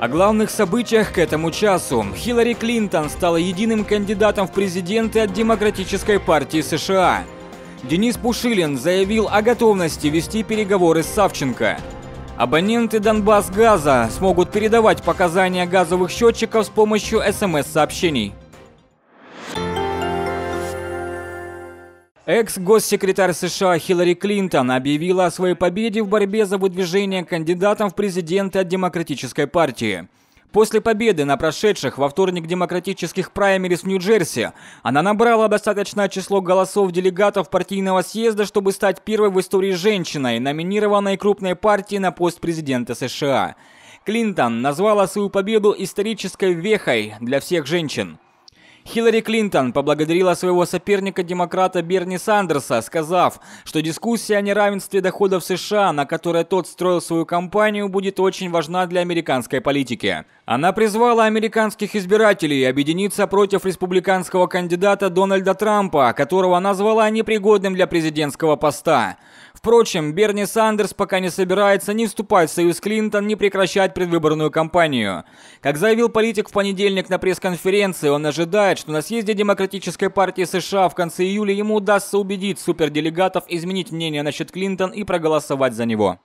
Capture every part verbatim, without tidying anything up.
О главных событиях к этому часу. Хиллари Клинтон стала единым кандидатом в президенты от Демократической партии США. Денис Пушилин заявил о готовности вести переговоры с Савченко. Абоненты Донбасс-Газа смогут передавать показания газовых счетчиков с помощью эс эм эс-сообщений. Экс-госсекретарь США Хиллари Клинтон объявила о своей победе в борьбе за выдвижение кандидатом в президенты от Демократической партии. После победы на прошедших во вторник демократических праймерис в Нью-Джерси она набрала достаточное число голосов делегатов партийного съезда, чтобы стать первой в истории женщиной, номинированной крупной партией на пост президента США. Клинтон назвала свою победу исторической вехой для всех женщин. Хиллари Клинтон поблагодарила своего соперника-демократа Берни Сандерса, сказав, что дискуссия о неравенстве доходов США, на которой тот строил свою кампанию, будет очень важна для американской политики. Она призвала американских избирателей объединиться против республиканского кандидата Дональда Трампа, которого назвала непригодным для президентского поста. Впрочем, Берни Сандерс пока не собирается ни вступать в союз Клинтон, ни прекращать предвыборную кампанию. Как заявил политик в понедельник на пресс-конференции, он ожидает, что на съезде Демократической партии США в конце июля ему удастся убедить суперделегатов изменить мнение насчет Клинтон и проголосовать за него.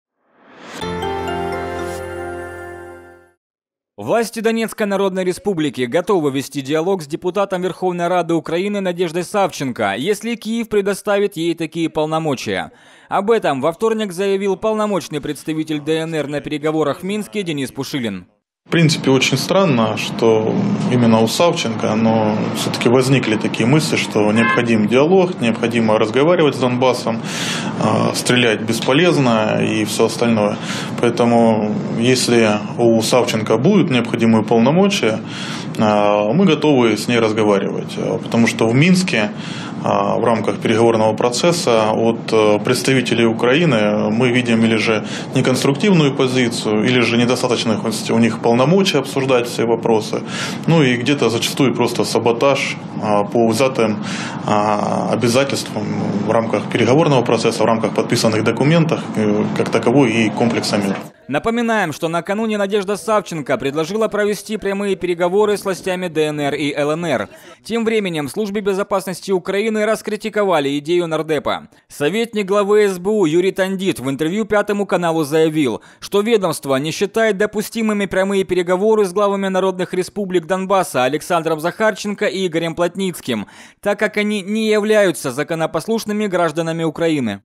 Власти Донецкой Народной Республики готовы вести диалог с депутатом Верховной Рады Украины Надеждой Савченко, если Киев предоставит ей такие полномочия. Об этом во вторник заявил полномочный представитель дэ эн эр на переговорах в Минске Денис Пушилин. В принципе, очень странно, что именно у Савченко, но все-таки возникли такие мысли, что необходим диалог, необходимо разговаривать с Донбассом, стрелять бесполезно и все остальное. Поэтому, если у Савченко будут необходимые полномочия, мы готовы с ней разговаривать. Потому что в Минске в рамках переговорного процесса от представителей Украины мы видим или же неконструктивную позицию, или же недостаточность у них полномочий обсуждать все вопросы, ну и где-то зачастую просто саботаж по взятым обязательствам в рамках переговорного процесса, в рамках подписанных документов, как таковой и комплекса мер. Напоминаем, что накануне Надежда Савченко предложила провести прямые переговоры с властями дэ эн эр и эл эн эр. Тем временем в Службе безопасности Украины раскритиковали идею нардепа. Советник главы эс бэ у Юрий Тандит в интервью Пятому каналу заявил, что ведомство не считает допустимыми прямые переговоры с главами народных республик Донбасса Александром Захарченко и Игорем Плотницким, так как они не являются законопослушными гражданами Украины.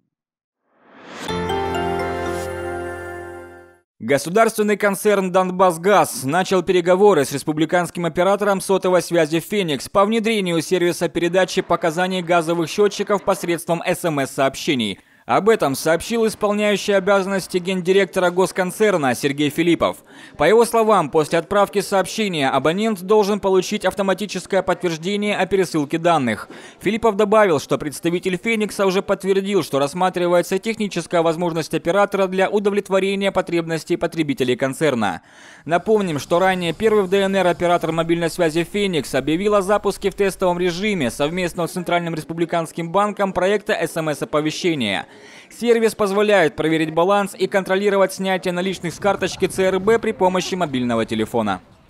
Государственный концерн «Донбасс-Газ» начал переговоры с республиканским оператором сотовой связи «Феникс» по внедрению сервиса передачи показаний газовых счетчиков посредством эс эм эс-сообщений. Об этом сообщил исполняющий обязанности гендиректора госконцерна Сергей Филиппов. По его словам, после отправки сообщения абонент должен получить автоматическое подтверждение о пересылке данных. Филиппов добавил, что представитель «Феникса» уже подтвердил, что рассматривается техническая возможность оператора для удовлетворения потребностей потребителей концерна. Напомним, что ранее первый в дэ эн эр оператор мобильной связи «Феникс» объявил о запуске в тестовом режиме совместно с Центральным республиканским банком проекта эс эм эс-оповещения. Сервис позволяет проверить баланс и контролировать снятие наличных с карточки цэ эр бэ при помощи мобильного телефона.